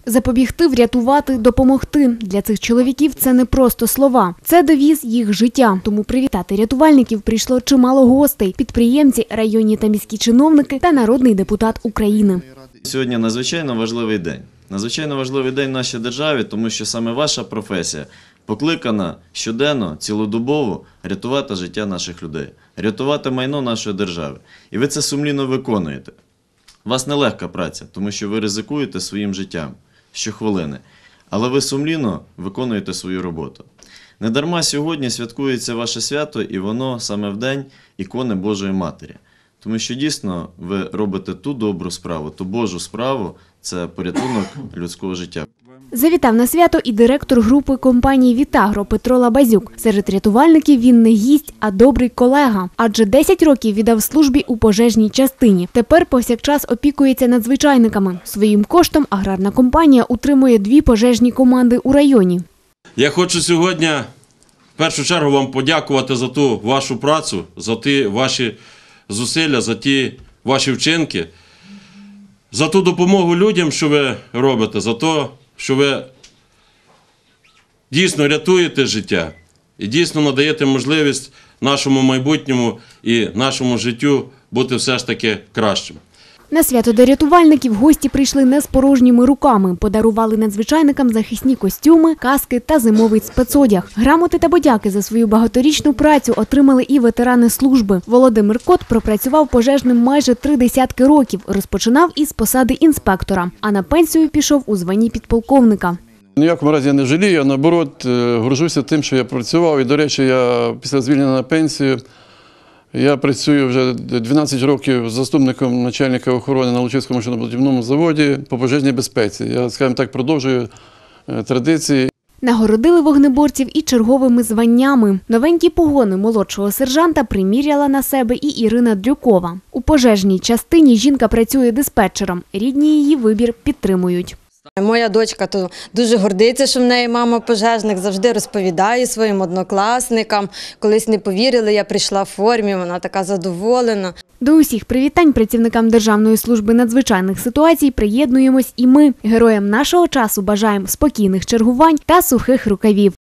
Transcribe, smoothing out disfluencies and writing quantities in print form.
Запобігти, врятувати, допомогти. Для цих чоловіків це не просто слова. Це девіз їх життя. Тому привітати рятувальників прийшло чимало гостей – підприємці, районні та міські чиновники та народний депутат України. Сьогодні надзвичайно важливий день. Надзвичайно важливий день в нашій державі, тому що саме ваша професія покликана щоденно, цілодобово рятувати життя наших людей, рятувати майно нашої держави. І ви це сумлінно виконуєте. У вас нелегка праця, тому що ви ризикуєте своїм життям щохвилини, але ви сумлінно виконуєте свою роботу. Недарма сьогодні святкується ваше свято, і воно саме в день ікони Божої Матері. Тому що дійсно ви робите ту добру справу, ту Божу справу – це порятунок людського життя. Завітав на свято і директор групи компанії «Вітагро» Петро Лабазюк. Серед рятувальників він не гість, а добрий колега. Адже 10 років віддав службі у пожежній частині. Тепер повсякчас опікується надзвичайниками. Своїм коштом аграрна компанія утримує 2 пожежні команди у районі. Я хочу сьогодні в першу чергу вам подякувати за ту вашу працю, за ті ваші зусилля, за ті ваші вчинки, за ту допомогу людям, що ви робите, за те, що ви дійсно рятуєте життя і дійсно надаєте можливість нашому майбутньому і нашому життю бути все ж таки кращим. На свято до рятувальників гості прийшли не з порожніми руками. Подарували надзвичайникам захисні костюми, каски та зимовий спецодяг. Грамоти та подяки за свою багаторічну працю отримали і ветерани служби. Володимир Кот пропрацював пожежним майже 3 десятки років. Розпочинав із посади інспектора, а на пенсію пішов у званні підполковника. В ніякому разі я не жалію, а наоборот горжуся тим, що я працював. І, до речі, я після звільнення на пенсію я працюю вже 12 років заступником начальника охорони на Лучицькому машинобудівному заводі по пожежній безпеці. Я, скажімо так, продовжую традиції. Нагородили вогнеборців і черговими званнями. Новенькі погони молодшого сержанта приміряла на себе і Ірина Дрюкова. У пожежній частині жінка працює диспетчером. Рідні її вибір підтримують. Моя дочка то дуже гордиться, що в неї мама пожежник, завжди розповідає своїм однокласникам. Колись не повірили, я прийшла в формі, вона така задоволена. До усіх привітань працівникам Державної служби надзвичайних ситуацій приєднуємось і ми. Героям нашого часу бажаємо спокійних чергувань та сухих рукавів.